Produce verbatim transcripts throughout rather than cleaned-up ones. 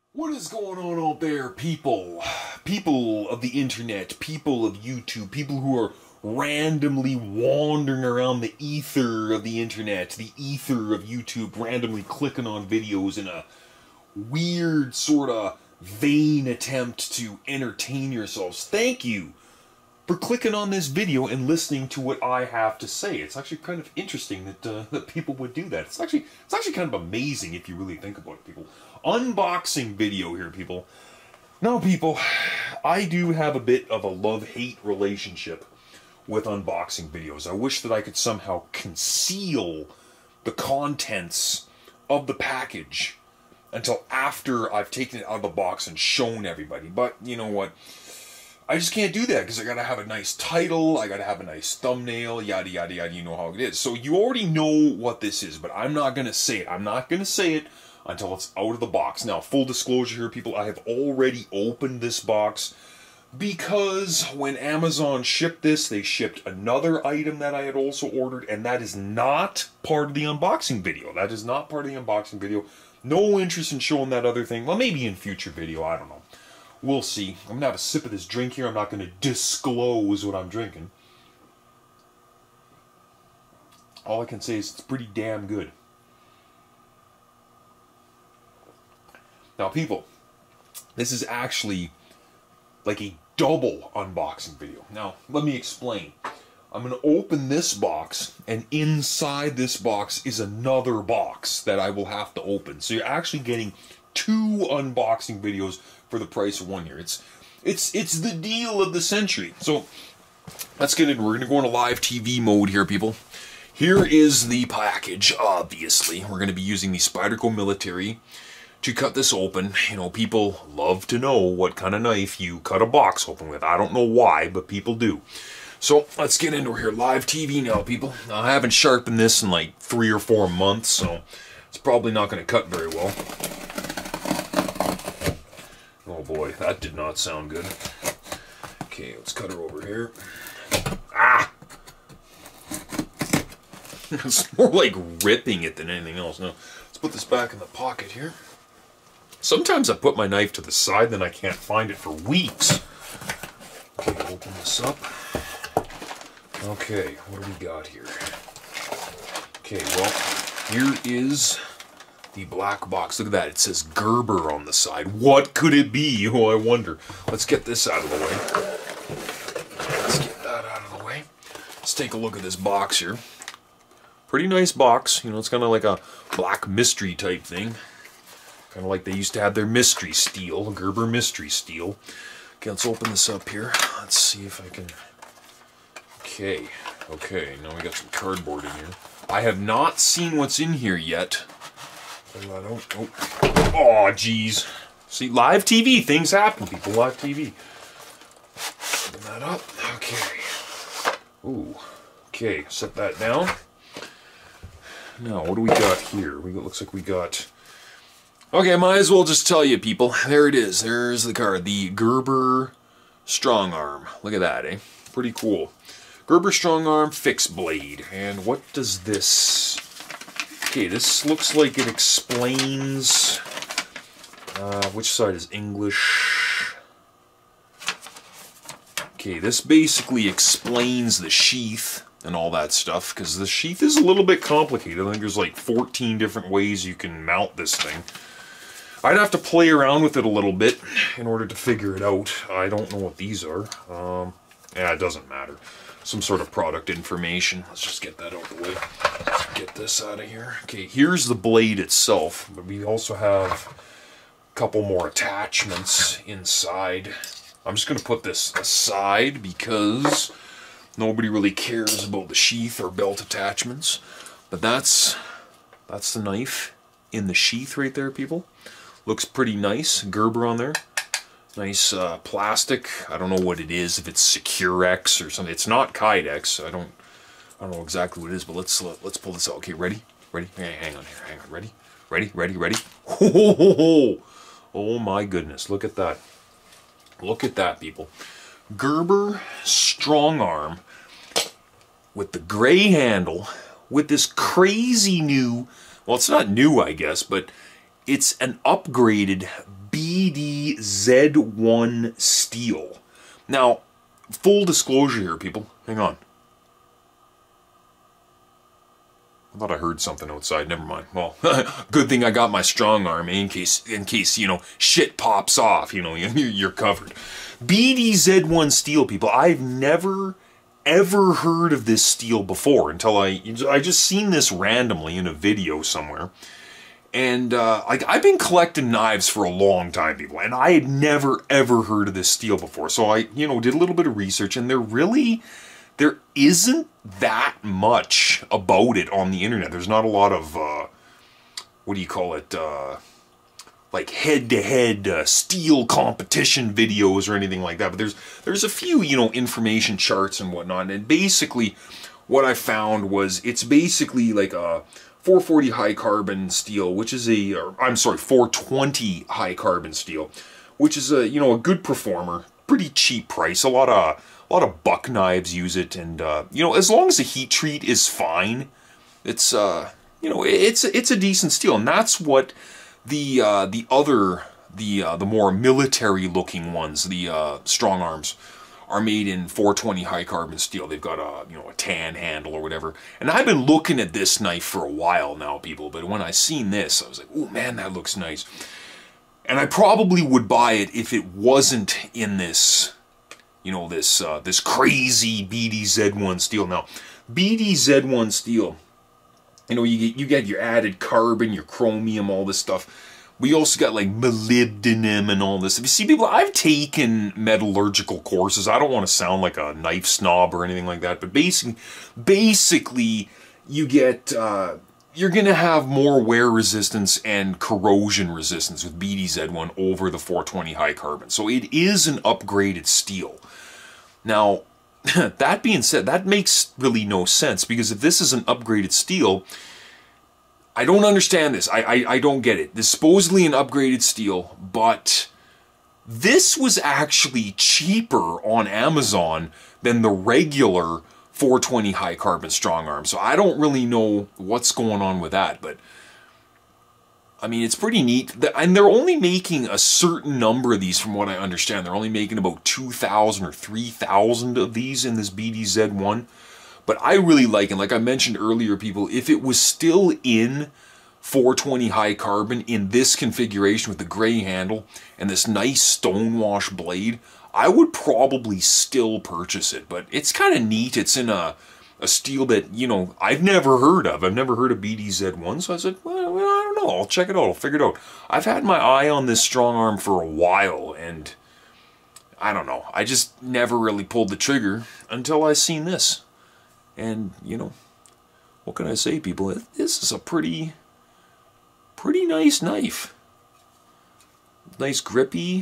What is going on out there, people? People of the internet, people of YouTube, people who are randomly wandering around the ether of the internet, the ether of YouTube, randomly clicking on videos in a weird sort of vain attempt to entertain yourselves. Thank you for clicking on this video and listening to what I have to say. It's actually kind of interesting that uh, that people would do that. It's actually it's actually kind of amazing if you really think about it, people. Unboxing video here, people. Now, people, I do have a bit of a love-hate relationship with unboxing videos. I wish that I could somehow conceal the contents of the package until after I've taken it out of the box and shown everybody. But you know what? I just can't do that because I gotta have a nice title, I gotta have a nice thumbnail, yada yada yada, you know how it is. So you already know what this is, but I'm not gonna say it. I'm not gonna say it until it's out of the box. Now, full disclosure here, people, I have already opened this box because when Amazon shipped this, they shipped another item that I had also ordered, and that is not part of the unboxing video. That is not part of the unboxing video. No interest in showing that other thing. Well, maybe in future video, I don't know. We'll see. I'm going to have a sip of this drink here. I'm not going to disclose what I'm drinking. All I can say is it's pretty damn good. Now, people, this is actually like a double unboxing video. Now, let me explain. I'm going to open this box, and inside this box is another box that I will have to open. So you're actually getting two unboxing videos for the price of one here. It's it's it's the deal of the century. So let's get in. We're going to go into live T V mode here, people. Here is the package, obviously. We're going to be using the Spyderco Military to cut this open. You know, people love to know what kind of knife you cut a box open with. I don't know why, but people do. So let's get into here. Live T V now, people. Now, I haven't sharpened this in like three or four months, so it's probably not going to cut very well. Oh boy, that did not sound good. Okay, let's cut her over here. Ah! It's more like ripping it than anything else. Now, let's put this back in the pocket here. Sometimes I put my knife to the side, then I can't find it for weeks. Okay, open this up. Okay, what do we got here? Okay, well, here is the black box. Look at that. It says Gerber on the side. What could it be? Oh, I wonder. Let's get this out of the way. Let's get that out of the way. Let's take a look at this box here. Pretty nice box. You know, it's kind of like a black mystery type thing. Kind of like they used to have their mystery steel, Gerber mystery steel. Okay, let's open this up here. Let's see if I can... Okay, okay, now we got some cardboard in here. I have not seen what's in here yet. I don't, oh, oh, geez. See, live T V, things happen, people, live T V. Open that up, okay. Ooh, okay, set that down. Now, what do we got here? We got, looks like we got... Okay, might as well just tell you, people. There it is. There's the card. The Gerber StrongArm. Look at that, eh? Pretty cool. Gerber StrongArm fixed blade. And what does this... Okay, this looks like it explains... Uh, which side is English? Okay, this basically explains the sheath and all that stuff, because the sheath is a little bit complicated. I think there's like fourteen different ways you can mount this thing. I'd have to play around with it a little bit in order to figure it out. I don't know what these are. Um, yeah, it doesn't matter. Some sort of product information. Let's just get that out of the way. Let's get this out of here. Okay, here's the blade itself, but we also have a couple more attachments inside. I'm just going to put this aside because nobody really cares about the sheath or belt attachments. But that's that's the knife in the sheath right there, people. Looks pretty nice. Gerber on there. Nice uh, plastic. I don't know what it is. If it's Securex or something. It's not Kydex. I don't. I don't know exactly what it is. But let's let, let's pull this out. Okay, ready? Ready? Hey, hang on here. Hang on. Ready? Ready? Ready? Ready? Oh, oh my goodness! Look at that. Look at that, people. Gerber StrongArm with the gray handle with this crazy new. Well, it's not new, I guess, but it's an upgraded B B D Z one steel. Now, full disclosure here, people. Hang on. I thought I heard something outside. Never mind. Well, good thing I got my strong arm in case, in case you know, shit pops off. You know, you're covered. B D Z one steel, people. I've never, ever heard of this steel before until I, I just seen this randomly in a video somewhere. And, uh, like, I've been collecting knives for a long time, people, and I had never, ever heard of this steel before. So I, you know, did a little bit of research, and there really, there isn't that much about it on the internet. There's not a lot of, uh, what do you call it, uh, like head-to-head uh, steel competition videos or anything like that. But there's, there's a few, you know, information charts and whatnot. And basically, what I found was it's basically like a four forty high carbon steel, which is a, or, I'm sorry, four twenty high carbon steel, which is a, you know, a good performer, pretty cheap price. A lot of, a lot of buck knives use it, and uh, you know, as long as the heat treat is fine, it's, uh, you know, it's it's a decent steel, and that's what the uh, the other, the uh, the more military looking ones, the uh, strong arms, are made in four twenty high carbon steel. They've got a, you know, a tan handle or whatever. And I've been looking at this knife for a while now, people, but when I seen this, I was like, oh man, that looks nice. And I probably would buy it if it wasn't in this, you know, this uh, this crazy B D Z one steel. Now, B D Z one steel, you know, you get, you get your added carbon, your chromium, all this stuff. We also got like molybdenum and all this. You see, people, I've taken metallurgical courses. I don't want to sound like a knife snob or anything like that, but basically, basically, you get, uh, you're going to have more wear resistance and corrosion resistance with B D Z one over the four twenty high carbon. So it is an upgraded steel. Now, that being said, that makes really no sense, because if this is an upgraded steel, I don't understand this. I, I, I don't get it. This is supposedly an upgraded steel, but this was actually cheaper on Amazon than the regular four twenty high carbon strong arm. So I don't really know what's going on with that, but I mean, it's pretty neat. And they're only making a certain number of these, from what I understand. They're only making about two thousand or three thousand of these in this B D Z one. But I really like it. Like I mentioned earlier, people, if it was still in four twenty high carbon in this configuration with the gray handle and this nice stonewash blade, I would probably still purchase it. But it's kind of neat. It's in a, a steel that, you know, I've never heard of. I've never heard of B D Z one, so I said, well, well, I don't know. I'll check it out. I'll figure it out. I've had my eye on this strong arm for a while, and I don't know. I just never really pulled the trigger until I seen this. And, you know, what can I say, people? This is a pretty, pretty nice knife. Nice grippy.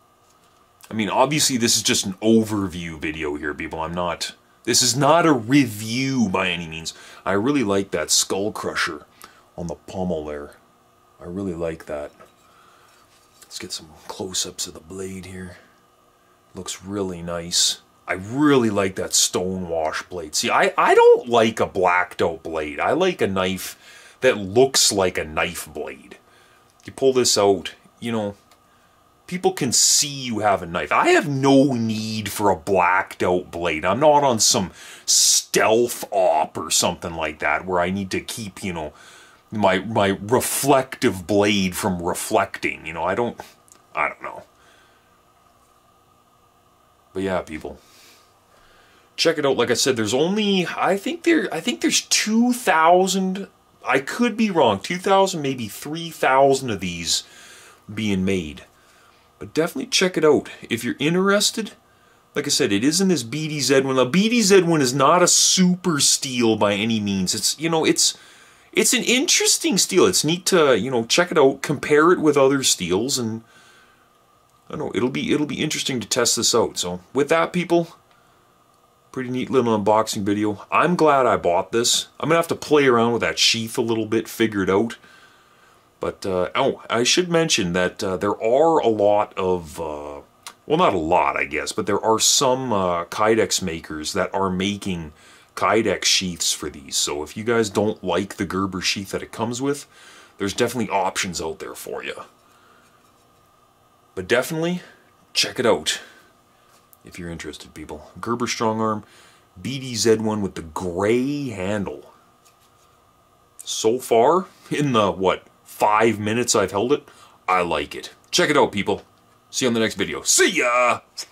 I mean, obviously this is just an overview video here, people. I'm not, this is not a review by any means. I really like that skull crusher on the pommel there. I really like that. Let's get some close-ups of the blade here. Looks really nice. I really like that stonewash blade. See, I, I don't like a blacked out blade. I like a knife that looks like a knife blade. You pull this out, you know, people can see you have a knife. I have no need for a blacked out blade. I'm not on some stealth op or something like that where I need to keep, you know, my my reflective blade from reflecting. You know, I don't, I don't know. But yeah, people, check it out. Like I said, there's only, I think there, I think there's two thousand, I could be wrong, two thousand, maybe three thousand of these being made. But definitely check it out. If you're interested, like I said, it is in this B D Z one. The B D Z one is not a super steel by any means. It's, you know, it's, it's an interesting steel. It's neat to, you know, check it out, compare it with other steels, and I don't know, it'll be, it'll be interesting to test this out. So with that, people, pretty neat little unboxing video. I'm glad I bought this. I'm going to have to play around with that sheath a little bit, figure it out. But, uh, oh, I should mention that uh, there are a lot of, uh, well, not a lot, I guess, but there are some uh, Kydex makers that are making Kydex sheaths for these. So if you guys don't like the Gerber sheath that it comes with, there's definitely options out there for you. But definitely, check it out if you're interested, people. Gerber StrongArm, B D Z one with the gray handle. So far, in the, what, five minutes I've held it, I like it. Check it out, people. See you on the next video. See ya!